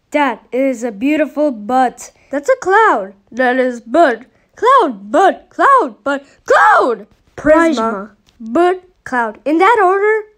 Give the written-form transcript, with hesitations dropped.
That is a beautiful butt. That's a cloud. That is butt. Cloud, butt, cloud, butt, cloud. Prisma, butt, cloud. In that order?